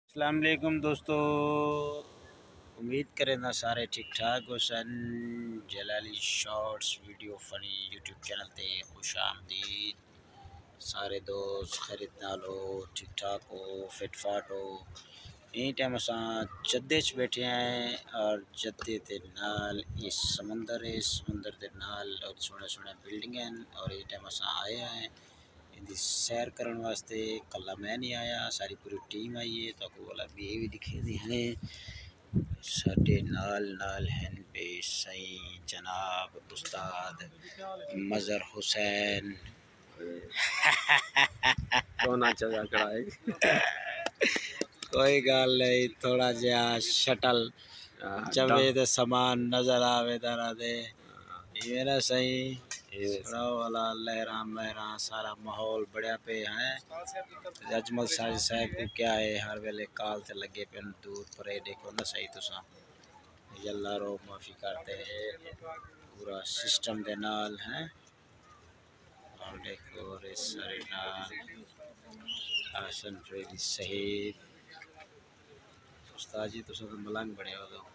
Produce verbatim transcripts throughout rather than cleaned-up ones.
السلام علیکم دوستو، امید کریں نا سارے ٹھیک ٹھاک ہو سن۔ Jalali shorts video funny YouTube channel تے خوش آمدید۔ سارے دوست خیریت نال ہو، ٹھیک ٹھاک ہو، فٹ فاٹ ہو۔ این ٹائم اساں جدے چ بیٹھے ہیں اور جدے دے نال اس سمندر ہے، سمندر دے نال سونے سونے بلڈنگ ہیں اور این ٹائم اساں آئے ہیں دی سیر کرن واسطے۔ کلا میں نہیں آیا، ساری پوری ٹیم آئی ہے، تو کو والا بھی بھی دکھے دی ہیں ساڈے نال نال ہیں بے سائیں جناب استاد مظہر حسین۔ کوئی گل نہیں، تھوڑا جہا شٹل چوے تے سامان نظر آوے درا دے میرا صحیح والا لہراں مہراں سارا ماحول بڑھیا پہ ہے۔ اجمل ساجد صاحب کو کیا ہے، ہر ویلے کال تے لگے پہ دور پرے دیکھو نا صحیح تساں یلا رو معافی کرتے ہیں پورا سسٹم دے نال ہیں اور دیکھو رے سارے نال آسن فریدی صحیح استاد جی تساں تو ملنگ بڑے ہو دو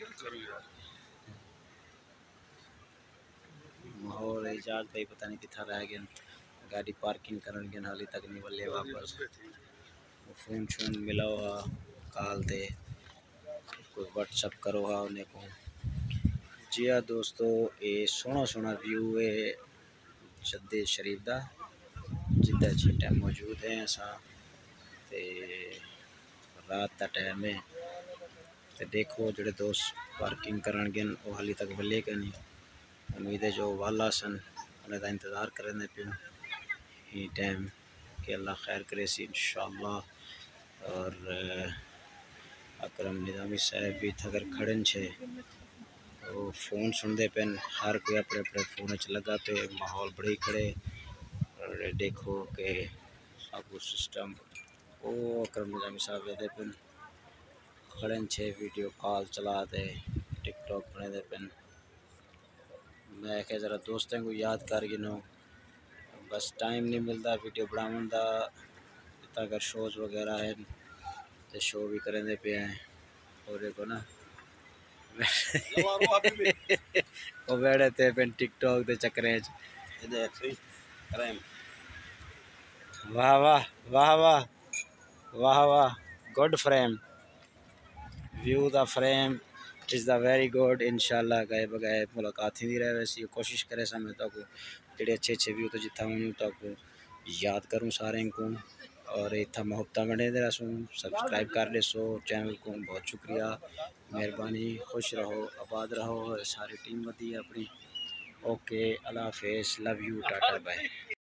ماحول اجاز بھائی پتہ نہیں کتھا رہ گئے، گاڑی پارکنگ کرن گے حالی تک نہیں ولے واپس۔ فون شون ملا ہوا کال دے کوئی واٹس اپ کرو ہا انہیں کو۔ جی ہاں دوستو، یہ سونا سونا ویو ہے جدے شریف دا، جدہ چھٹا موجود ہیں اساں تے رات دا ٹائم ہے تے دیکھو جڑے دوست پارکنگ کرن گے وہ حالی تک ولے کہ نہیں، امید ہے جو والا سن انہیں دا انتظار کرنے پہ یہ ٹائم کہ اللہ خیر کرے سی انشاءاللہ۔ اور اکرم نظامی صاحب بھی تھگر کھڑن چھے، وہ فون سن دے پین، ہر کوئی اپنے اپنے فون اچھ لگا پہ، ماحول بڑی کھڑے اور دیکھو کہ سب سسٹم وہ اکرم نظامی صاحب دے پین کھڑن چھے، ویڈیو کال چلا دے، ٹک ٹاک بنے دے پین۔ میں کہ ذرا دوستیں کو یاد کر گنو، بس ٹائم نہیں ملتا ویڈیو بناون دا، اگر شوز وغیرہ ہیں تو شو بھی کریں دے پہ ہیں اور دیکھو نا وہ بیڑے تے پہ ٹک ٹاک دے چکریں واہ واہ واہ واہ واہ واہ good frame view the frame is the very good. انشاءاللہ گئے بگئے ملاقات ہی نہیں رہے ویسی کوشش کرے سا میں تو کو جڑے اچھے اچھے ویو تو جتھا ہوں تو کو یاد کروں سارے کو اور اتھا محبتہ بنے دے رسوں، سبسکرائب کر لے سو چینل کو، بہت شکریہ مہربانی، خوش رہو آباد رہو، ساری ٹیم ودی اپنی۔ اوکے اللہ حافظ، لو یو، ٹاٹا بائے۔